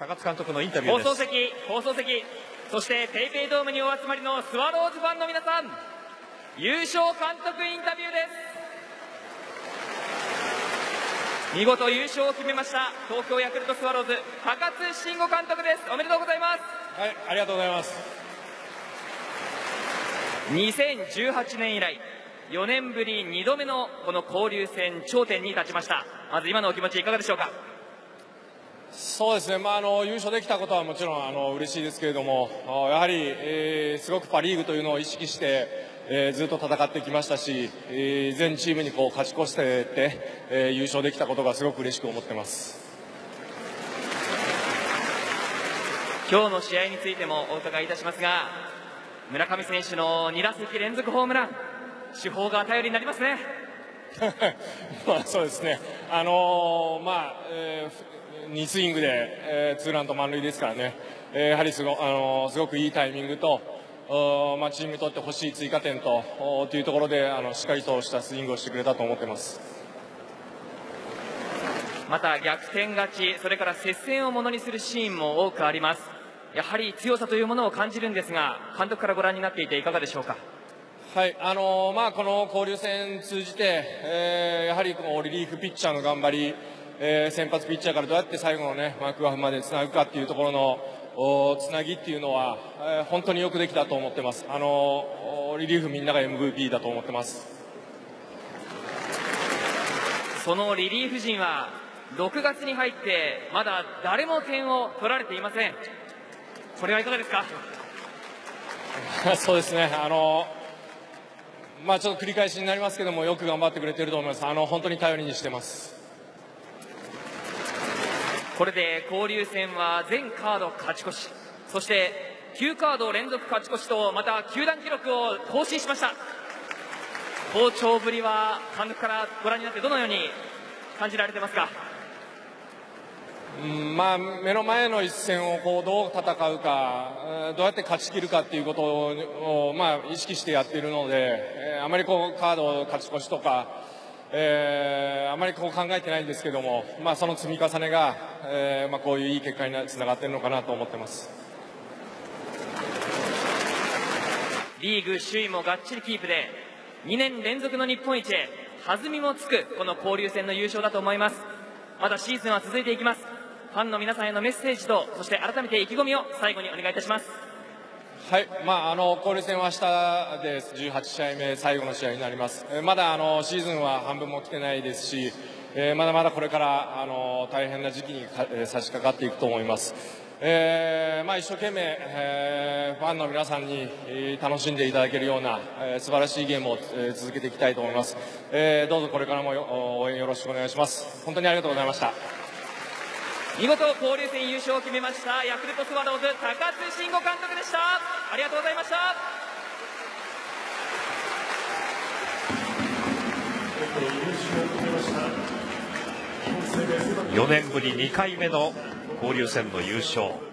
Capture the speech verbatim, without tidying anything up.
高津監督のインタビューです。 放送席、放送席、そしてペイペイドームにお集まりのスワローズファンの皆さん、優勝監督インタビューです。見事優勝を決めました東京ヤクルトスワローズ、高津臣吾監督です。おめでとうございます。 はい、ありがとうございます。 にせんじゅうはちねん以来よねんぶりにどめのこの交流戦頂点に立ちました。まず今のお気持ちいかがでしょうか。 そうですね、まあ、あの優勝できたことはもちろんあの嬉しいですけれども、やはり、えー、すごくパ・リーグというのを意識して、えー、ずっと戦ってきましたし、えー、全チームにこう勝ち越していって、えー、優勝できたことがすごく嬉しく思っています。 今日の試合についてもお伺いいたしますが、村上選手のに打席連続ホームラン、主砲が頼りになりますね。 まあそうですね、あのー、まあ、えー、にスイングで、えー、ツーランと満塁ですからね、えー、やはりすご、あのー、すごくいいタイミングと、まあ、チームにとって欲しい追加点とというところで、あのしっかりとしたスイングをしてくれたと思っています。 また逆転勝ち、それから接戦をものにするシーンも多くあります。やはり強さというものを感じるんですが、監督からご覧になっていていかがでしょうか。 はい、あのーまあ、この交流戦通じて、えー、やはりこのリリーフピッチャーの頑張り、えー、先発ピッチャーからどうやって最後の、ね、マークワフまでつなぐかっていうところのつなぎっていうのは、えー、本当によくできたと思ってます。あのー、リリーフみんなが エムブイピー だと思ってます。 そのリリーフ陣はろくがつに入ってまだ誰も点を取られていません。これはいかがですか。 そうですね、あのーまあ、ちょっと繰り返しになりますけども、よく頑張ってくれていると思います。あの本当に頼りにしてます。 これで交流戦は全カード勝ち越し、そしてきゅうカード連続勝ち越しと、また球団記録を更新しました。好調ぶりは監督からご覧になってどのように感じられてますか。 うんまあ、目の前の一戦をこうどう戦うか、どうやって勝ち切るかということを、まあ、意識してやっているので、えー、あまりこうカード勝ち越しとか、えー、あまりこう考えてないんですけども、まあ、その積み重ねが、えーまあ、こういういい結果につながっているのかなと思っています。 リーグ首位もがっちりキープでにねん連続の日本一へ弾みもつくこの交流戦の優勝だと思います。まだシーズンは続いていきます。ファンの皆さんへのメッセージと、そして改めて意気込みを最後にお願いいたします。 はい、まあ、あの交流戦は明日です。じゅうはちしあいめ、最後の試合になります。えー、まだあのシーズンは半分も来てないですし、えー、まだまだこれからあの大変な時期にか、えー、差し掛かっていくと思います。えーまあ、一生懸命、えー、ファンの皆さんに、えー、楽しんでいただけるような、えー、素晴らしいゲームを、えー、続けていきたいと思います。えー、どうぞこれからも応援よろしくお願いします。本当にありがとうございました。 見事交流戦優勝を決めましたヤクルトスワローズ、高津臣吾監督でした。ありがとうございました。 よねんぶりにかいめの交流戦の優勝。